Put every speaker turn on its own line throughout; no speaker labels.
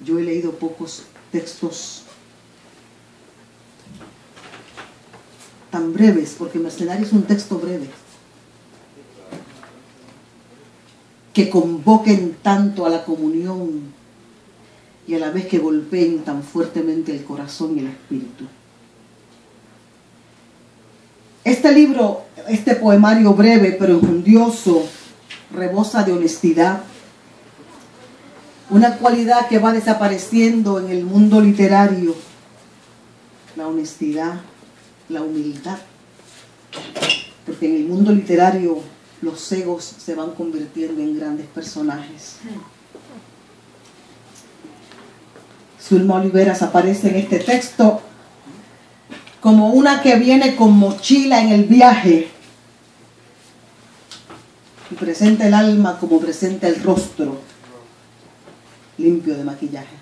yo he leído pocos textos tan breves, porque Mercenario es un texto breve, que convoquen tanto a la comunión y a la vez que golpeen tan fuertemente el corazón y el espíritu. Este libro, este poemario breve pero enjundioso, rebosa de honestidad, una cualidad que va desapareciendo en el mundo literario, la honestidad, la humildad, porque en el mundo literario los egos se van convirtiendo en grandes personajes. Zulma Oliveras aparece en este texto como una que viene con mochila en el viaje y presenta el alma como presenta el rostro, limpio de maquillaje.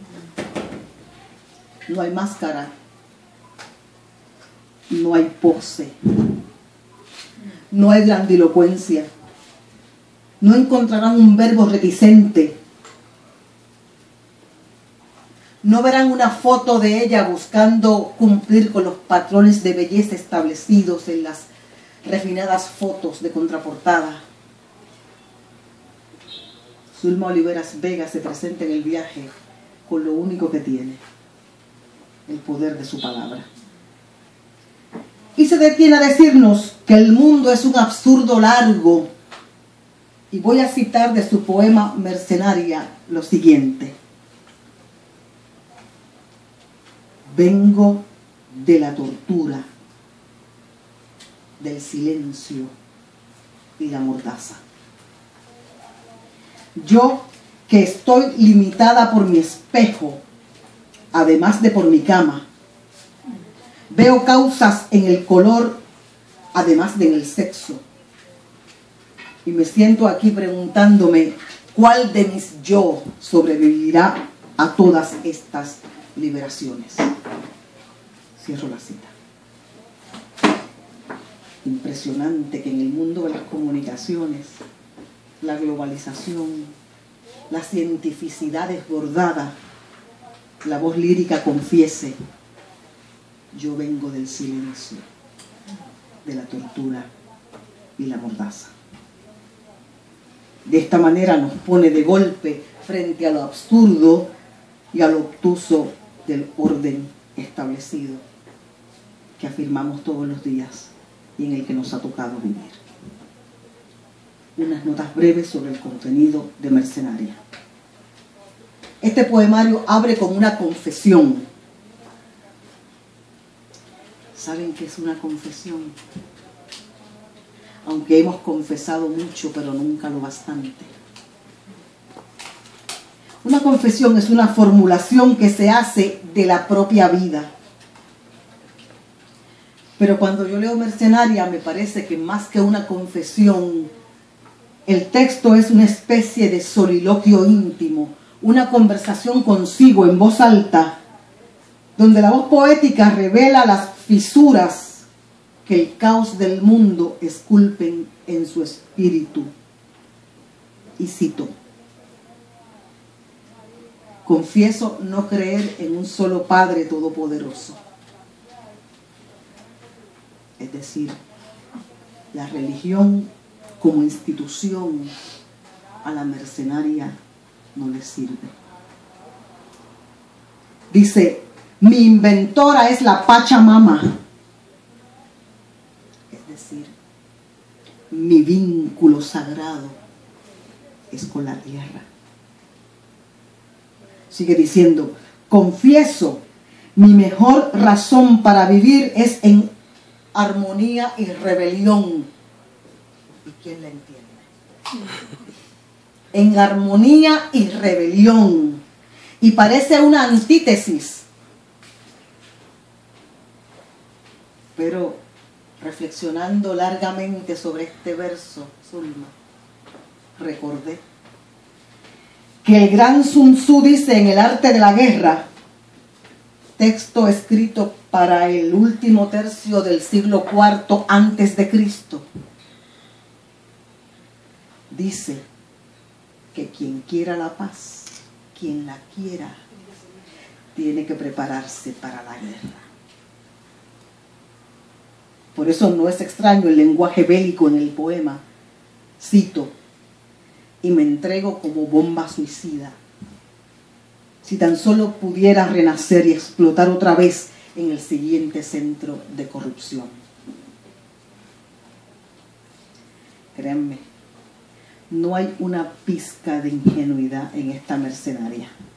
No hay máscara, no hay pose, no hay grandilocuencia, no encontrarán un verbo reticente, no verán una foto de ella buscando cumplir con los patrones de belleza establecidos en las refinadas fotos de contraportada. Zulma Oliveras Vega se presenta en el viaje con lo único que tiene, el poder de su palabra. Y se detiene a decirnos que el mundo es un absurdo largo. Y voy a citar de su poema Mercenaria lo siguiente. Vengo de la tortura, del silencio y la mordaza. Yo, que estoy limitada por mi espejo, además de por mi cama, veo causas en el color, además de en el sexo. Y me siento aquí preguntándome cuál de mis yo sobrevivirá a todas estas liberaciones. Cierro la cita. Impresionante que en el mundo de las comunicaciones, la globalización, la cientificidad desbordada, la voz lírica confiese: yo vengo del silencio, de la tortura y la mordaza. De esta manera nos pone de golpe frente a lo absurdo y a lo obtuso del orden establecido que afirmamos todos los días y en el que nos ha tocado vivir. Unas notas breves sobre el contenido de Mercenaria. Este poemario abre con una confesión. ¿Saben qué es una confesión? Aunque hemos confesado mucho, pero nunca lo bastante. Una confesión es una formulación que se hace de la propia vida. Pero cuando yo leo Mercenaria, me parece que más que una confesión, el texto es una especie de soliloquio íntimo, una conversación consigo en voz alta, donde la voz poética revela las fisuras que el caos del mundo esculpen en su espíritu. Y cito: confieso no creer en un solo Padre Todopoderoso. Es decir, la religión como institución a la Mercenaria no le sirve. Dice: mi inventora es la Pachamama. Es decir, mi vínculo sagrado es con la tierra. Sigue diciendo: confieso, mi mejor razón para vivir es en armonía y rebelión. ¿Y quién la entiende? En armonía y rebelión. Y parece una antítesis. Pero reflexionando largamente sobre este verso, Zulma, recordé que el gran Sun Tzu dice en El arte de la guerra, texto escrito para el último tercio del siglo IV antes de Cristo, dice que quien quiera la paz quien la quiera tiene que prepararse para la guerra. Por eso no es extraño el lenguaje bélico en el poema. Cito: y me entrego como bomba suicida. Si tan solo pudiera renacer y explotar otra vez en el siguiente centro de corrupción. Créanme, no hay una pizca de ingenuidad en esta mercenaria.